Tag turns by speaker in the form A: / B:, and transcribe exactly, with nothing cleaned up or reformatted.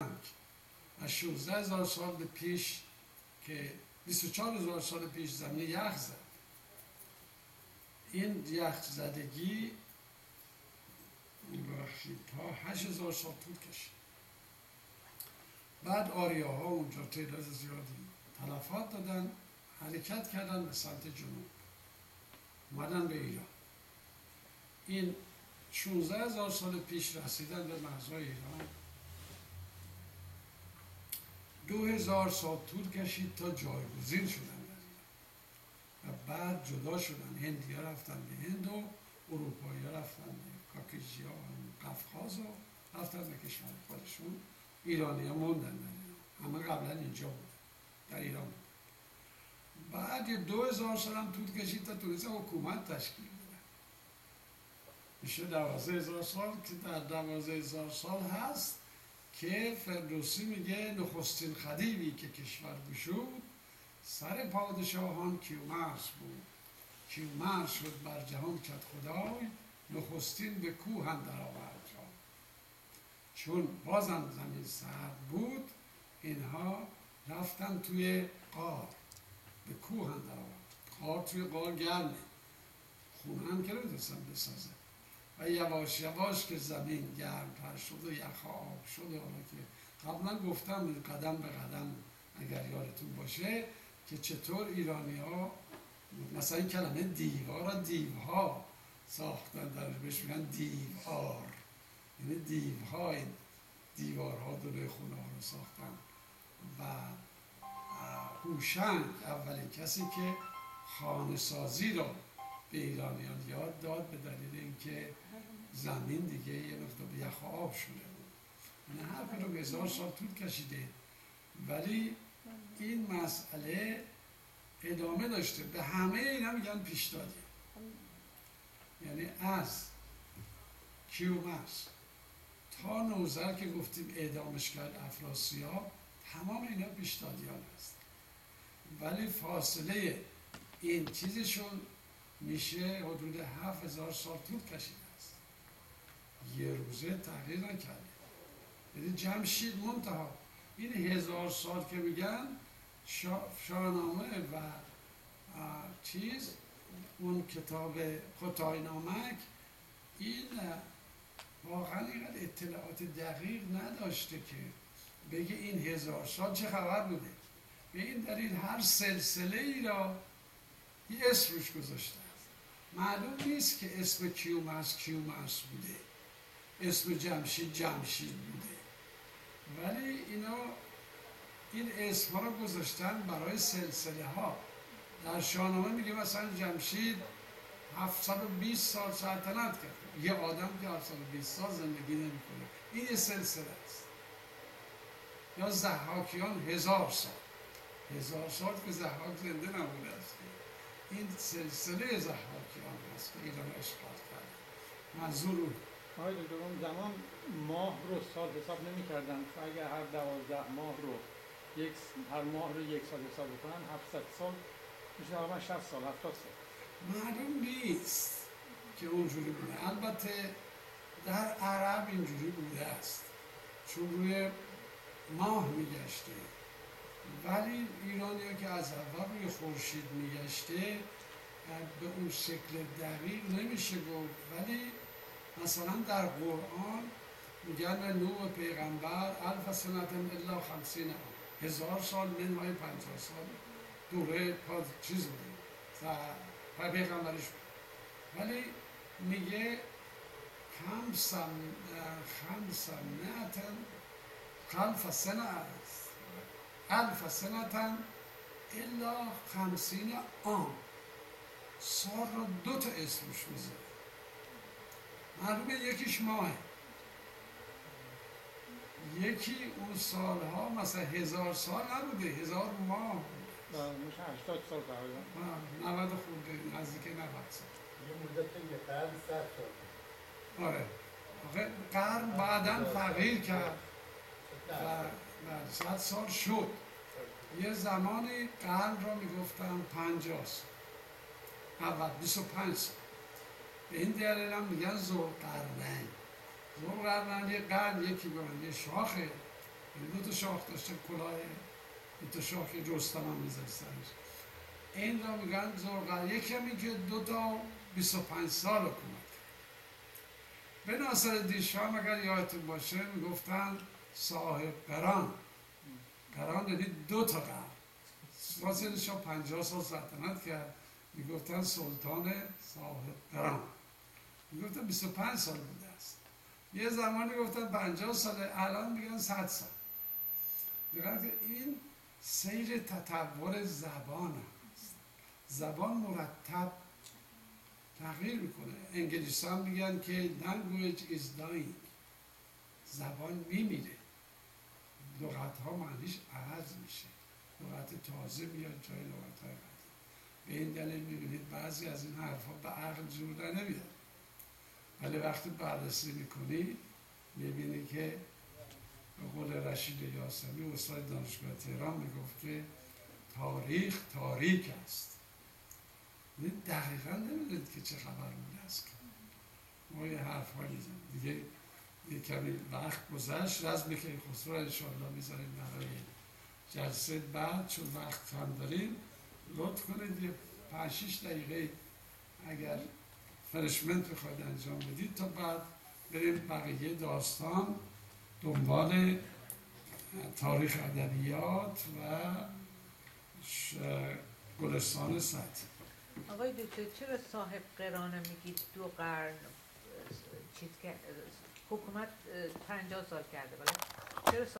A: از شانزده هزار سال پیش که بیست و چهار هزار سال پیش زمین یخ زد. این یخ زدگی ببخشید تا هشت هزار سال طول کشید. بعد آریاها اونجا تعداد زیادی تلفات دادن، حرکت کردن به سمت جنوب، اومدن به ایران. این شانزده هزار سال پیش رسیدن به مرزهای ایران. دو هزار سال طول کشید تا جایگزین شدن در ایران و بعد جدا شدن. هندی ها رفتن به هند و اروپایی ها رفتن به کاکیجی ها و قفقاز و رفتن به کشور خودشون. ایرانی ها موندن در ایران، همه قبلا اینجا بود، در ایران بود. بعد یه دو هزار سال هم طول کشید تا تونستن حکومت تشکیل بدن. میشه دوازده هزار سال که در دوازده هزار سال هست که فردوسی میگه نخستین خدیوی که کشور گشود سر پادشاهان کیومرث بود. کیومرث شد بر جهان کد خدای نخستین به کوه اندر آورد جای. چون بازم زمین سرد بود اینها رفتن توی غار، به کوه اندر آورد. غار توی غار گرمه، خونه هم که نمیتونستن بسازه و یواش یواش که زمین گرم تر شد و یخ آب شد. حالا که قبلا گفتم قدم به قدم اگر یادتون باشه که چطور ایرانی ها مثلا این کلمه دیوار را دیوها ساختن، درش بهش میگن دیوار، یعنی دیوها این دیوارها دور خونه ها رو ساختن. و هوشنگ اولین کسی که خانه سازی رو به ایرانیان یاد داد به دلیل اینکه زمین دیگه یه مقدار به یخ آب شده بود. یعنی هر کدوم هزار سال طول کشیده ولی این مسئله ادامه داشته. به همه اینا میگن پیشدادی. یعنی از کیومرث تا نوذر که گفتیم اعدامش کرد افراسیاب، تمام اینا پیشدادیان هست. ولی فاصله این چیزشون میشه حدود هفت هزار سال طول کشیده است. یه روزه تغییر نکرده. یعنی جمشید منتها این هزار سال که میگن شا... شاهنامه و چیز اون کتاب خطای نامک این واقعا اینقدر اطلاعات دقیق نداشته که بگه این هزار سال چه خبر بوده. به این دلیل هر سلسله ای را یه اسم روش گذاشته است. معلوم نیست که اسم کیومرث کیومرث بوده، اسم جمشید جمشید بوده، ولی اینا این اسم ها را گذاشتن برای سلسله ها. در شاهنامه میگه مثلا جمشید هفتصد و بیست سال سلطنت کرد. یه آدم که هفتصد و بیست سال زندگی نمیکنه، این یه سلسله است. یا ضحاکیان هزار سال هزار سال که ضحاک زنده نبوده است. این سلسله ضحاکیان هست که ایران اشغال کرد. منظور اون
B: آقای دکتر اون زمان ماه رو سال حساب نمی کردن. اگر هر دوازده ماه رو یک هر ماه رو یک سال حساب بکنن هفتصد سال میشه تقریبا شصت سال هفتاد سال.
A: معلوم نیست که اونجوری بوده. البته در عرب اینجوری بوده است چون روی ماه میگشته، ولی ایرانی ها که از اول روی خورشید میگشته به اون شکل دقیق نمیشه گفت. ولی مثلا در قرآن میگن نوح پیغمبر الف سنتن الا خمسین عام، هزار سال منهای پنجاه سال دوره پاد چیز بوده و پیغمبرش بود. ولی میگه خمسن خمسن نتن خلف سنه است الف سنتن الا خمسین عام. سال رو دو تا اسمش میزه. معلومه یکیش ماهه، یکی اون سالها مثلا هزار سال نبوده، هزار ماه بود.
B: میشه هشتاد سال تقریبا.
A: نود خورده نزدیک نود سال.
C: یه مدت یه قرن صد سال.
A: آره. آخه قرن بعداً تغییر کرد و صد سال شد. یه زمانی قرن را میگفتن پنجاه سال، اول بیست و پنج سال. به این دلیل هم میگن ذوالقرنین. ذوالقرنین یه قرن یکی به من یه شاخه دو تا شاخ داشته، کلاه دو تا شاخ رستم هم میذاره سرش. این را میگن زرقر. یکی هم این که دو تا بیست و پنج سال حکومت. به ناصرالدین شاه اگر یادتون باشه میگفتن صاحب قران. قران یعنی دو تا قرن. ناصرالدین شاه پنجاه سال سلطنت کرد، میگفتن سلطان صاحب قران. میگفتن بیست و پنج سال بوده است. یه زمانی گفتن پنجاه ساله، الان میگن صد سال. میگن که این سیر تطور زبان است. زبان مرتب تغییر میکنه. انگلیسان میگن که language is dying. زبان میمیره. لغت ها معنیش عوض میشه. لغت تازه میاد جای لغت های قدیم. به این دلیل میبینید بعضی از این حرفا به عقل جور نمیاد. ولی وقتی بررسی میکنی میبینی که به قول رشید یاسمی استاد دانشگاه تهران میگفت که تاریخ تاریک است. دقیقا نمیدونید که چه خبر بوده است. ما یه حرف ها میزنیم دیگه. یه کمی وقت گذشت. رزم کیخسرو انشاءالله میذاریم برای جلسه بعد، چون وقت کم داریم. لطف کنید یه پنج شیش دقیقه اگر فرشمنت بخواید انجام بدید تا بعد بریم بقیه داستان دنبال تاریخ ادبیات و گلستان سطحی.
D: آقای دکتر چرا صاحب قرانه میگید دو قرن چیز که حکومت پنجاه سال کرده؟ ولی چرا